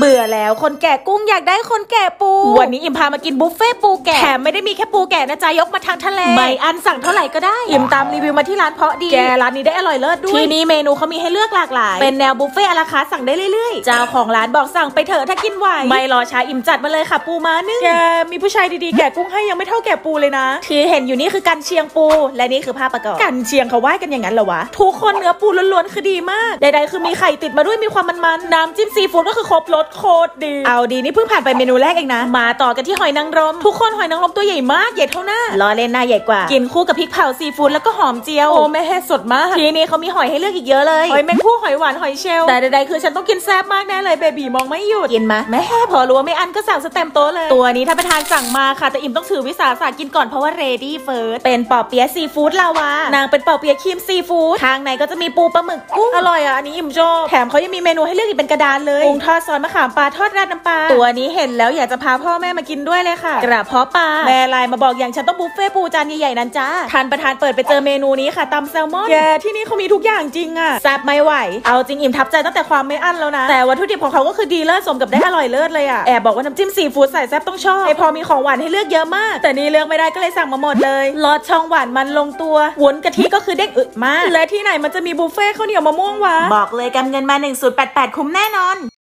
เบื่อแล้วคนแก่กุ้งอยากได้คนแก่ปูวันนี้อิมพามากินบุฟเฟ่ปูแก่แถมไม่ได้มีแค่ปูแก่นะจ๊ะยกมาทางทะเลไม่อันสั่งเท่าไหร่ก็ได้อิมตามรีวิวมาที่ร้านเพาะดีแกร้านนี้ได้อร่อยเลิศด้วยที่นี้เมนูเขามีให้เลือกหลากหลายเป็นแนวบุฟเฟ่อะลาคาร์ทสั่งได้เรื่อยๆเจ้าของร้านบอกสั่งไปเถอะถ้ากินไหวไม่รอช้าอิมจัดมาเลยค่ะปูม้านึ่งแกมีผู้ชายดีๆแก่กุ้งให้ยังไม่เท่าแก่ปูเลยนะที่เห็นอยู่นี่คือกันเชียงปูและนี่คือภาพประกอบกันเชียงเขาไหว้กันอย่างนั้นเหรอวะทุกคนเนื้อปูล้วนๆคือดีมากใดๆคือมีไข่ติดมาด้วยมีความมันๆน้ำจิ้มซีฟู้ดก็คือครบรสโคตรดีเอาดีนี่เพิ่งผ่านไปเมนูแรกเองนะมาต่อกันที่หอยนางรมทุกคนหอยนางรมตัวใหญ่มากใหญ่เท่าหน้าล้อเล่นหน้าใหญ่กว่ากินคู่กับพริกเผาซีฟู้ดแล้วก็หอมเจียวโอ้แม่สดมากทีนี้เขามีหอยให้เลือกอีกเยอะเลยหอยแมงผู้หอยหวานหอยเชลล์แต่ใดๆคือฉันต้องกินแซ่บมากแน่เลยเบบีมองไม่หยุดกินมาแม่พอรู้ว่าไม่อันก็สั่งสเต็มโต๊ะเลยตัวนี้ถ้าประธานสั่งมาค่ะแต่อิ่มต้องถือวิสาสะกินก่อนเพราะว่า ready first เป็นปอเปี๊ยะซีฟู้ดลาวานางเป็นปอเปี๊ยะครีมซีฟู้ดทางในก็จะมีปูปลาหมึกกุ้งอร่อยอ่ะอันนี้อิ่มชอบแถมเขายังมีเมนูให้เลือกอีกเป็นกระดานเลยกุ้งทอดซอสมะขามปลาทอดราดน้ำปลาตัวนี้เห็นแล้วอยากจะพาพ่อแม่มากินด้วยเลยค่ะกระเพาะปลาแม่ไลน์มาบอกอย่างฉันต้องบุฟเฟ่ปูจานใหญ่ๆนั้นจ้าท่านประธานเปิดไปเจอเมนูนี้ค่ะตำแซลมอนแกที่นี่เขามีทุกอย่างจริงอ่ะแซ่บไม่ไหวเอาจริงอิ่มทับใจตั้งแต่ความไม่อั้นแล้วนะแต่วัตถุดิบของเขาก็คือดีเลิศสมกับได้อร่อยเลิศเลยอ่ะแอบบอกว่าน้ำจิ้มซีฟู้ดใส่แซ่บต้องชอบพอมีของหวานให้เลือกเยอะมากแต่นี่เลือกไม่ได้ก็เลยสั่งมาหมดเลยลอดช่องหวานมันลงตัววุ้นกะทิก็คือเด้งอึดมากและที่ไหนมันจะมีบุฟเฟ่ข้าวเหนียวมะม่วงวะบอกเลยกำเงินมา1088คุ้มแน่นอน